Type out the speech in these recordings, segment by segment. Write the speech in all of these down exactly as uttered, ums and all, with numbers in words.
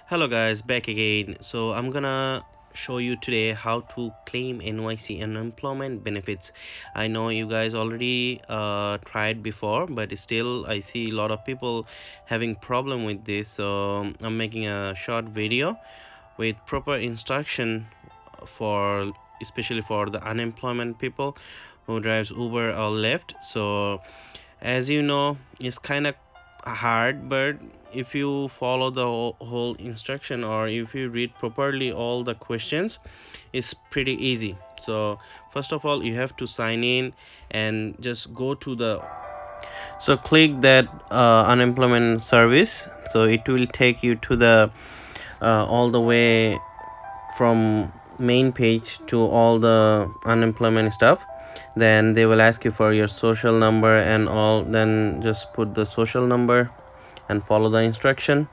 Hello guys, back again. So I'm gonna show you today how to claim N Y C unemployment benefits. I know you guys already uh, tried before, but still I see a lot of people having problem with this. So I'm making a short video with proper instruction for especially for the unemployment people who drives Uber or Lyft. So as you know, it's kind of hard, but if you follow the whole, whole instruction or if you read properly all the questions, it's pretty easy. So first of all, you have to sign in and just go to the so click that uh, unemployment service. So it will take you to the uh, all the way from main page to all the unemployment stuff. Then they will ask you for your social number and all, then just put the social number and follow the instruction.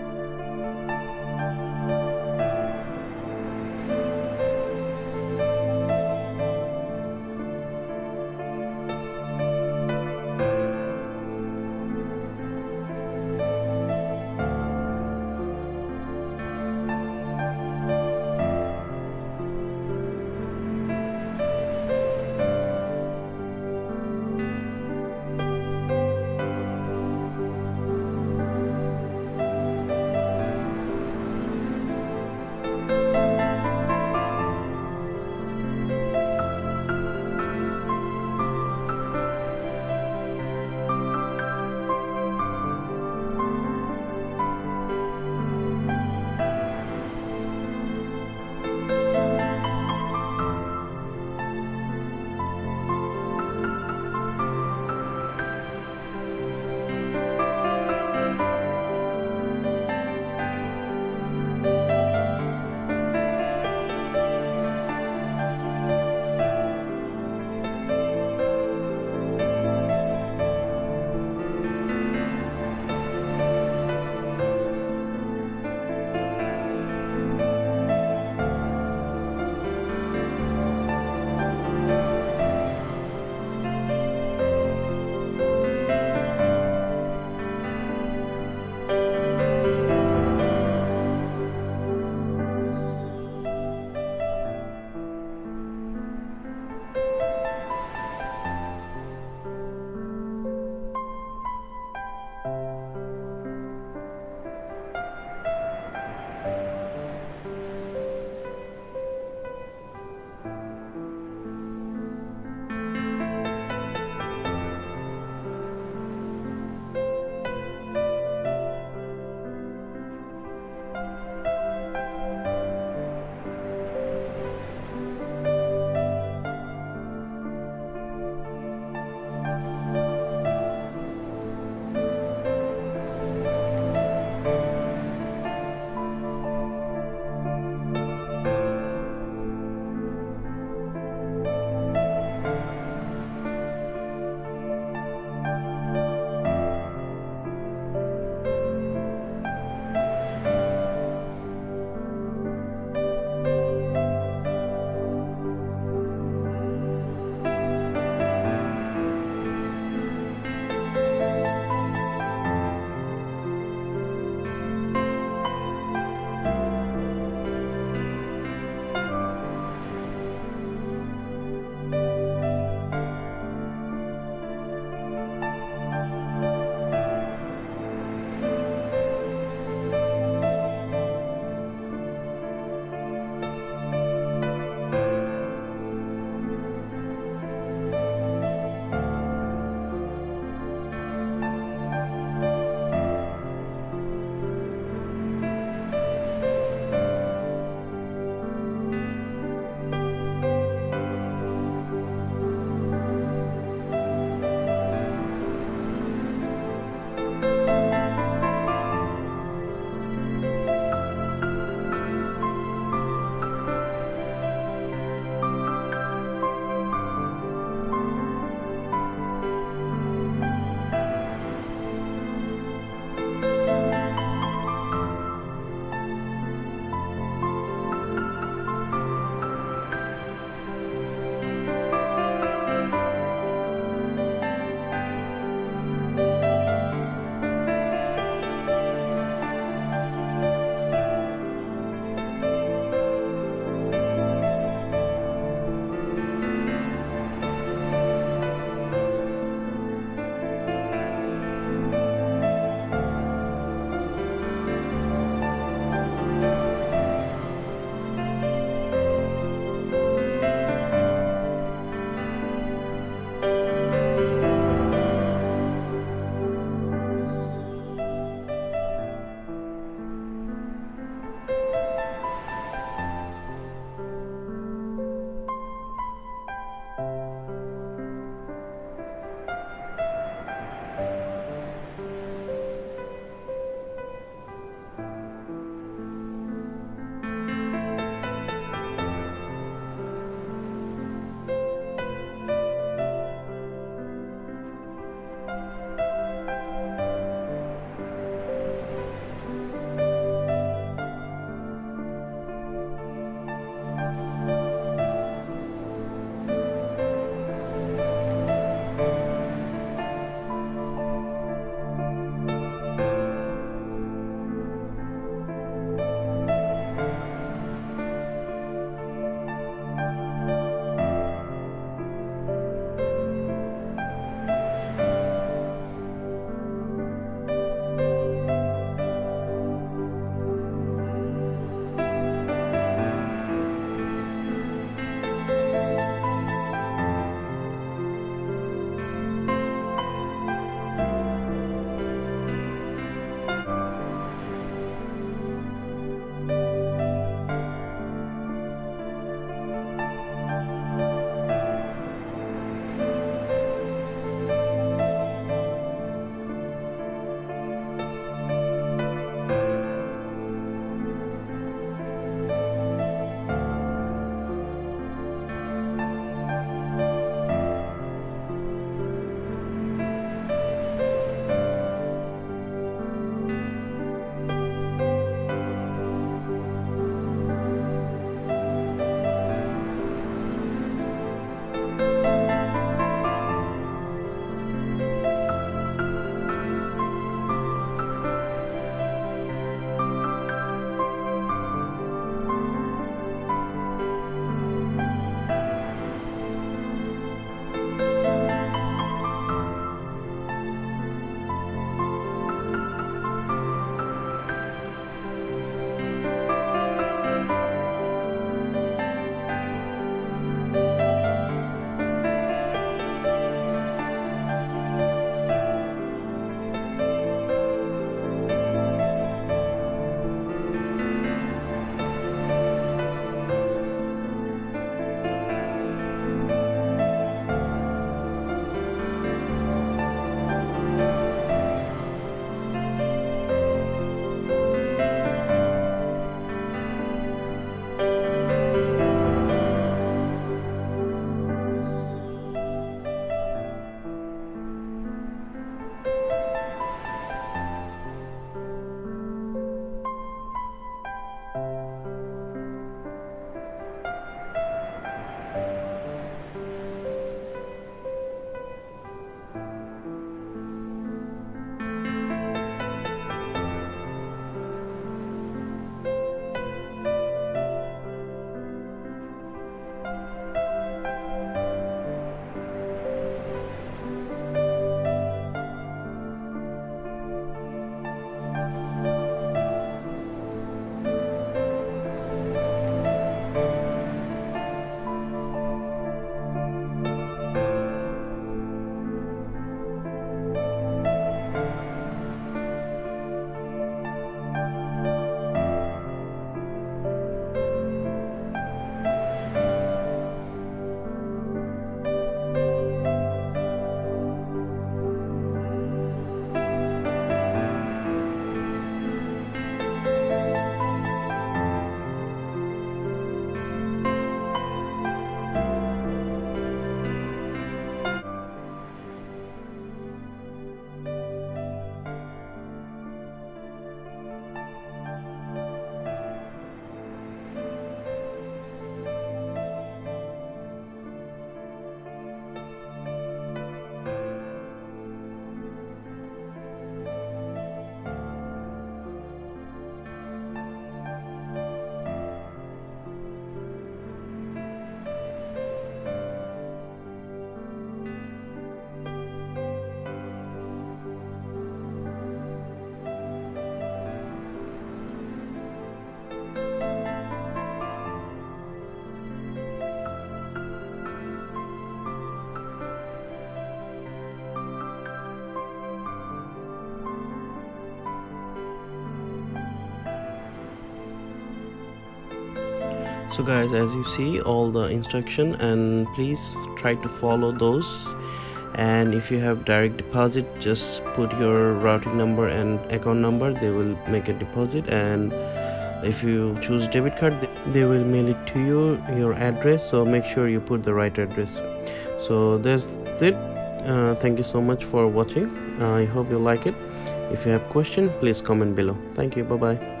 So guys, as you see all the instruction, and please try to follow those. And if you have direct deposit, just put your routing number and account number, they will make a deposit. And if you choose debit card, they will mail it to you your address, so make sure you put the right address. So that's it. Uh, thank you so much for watching. uh, I hope you like it. If you have question, please comment below. Thank you. Bye bye.